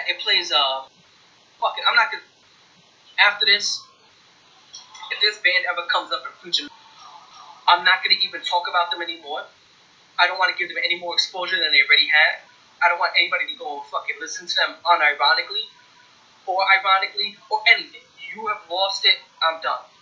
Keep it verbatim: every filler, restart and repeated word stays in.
yeah, it plays, uh, fuck it, I'm not gonna, after this, if this band ever comes up in future, I'm not gonna even talk about them anymore. I don't want to give them any more exposure than they already had. I don't want anybody to go and fucking listen to them unironically, or ironically, or anything. You have lost it, I'm done.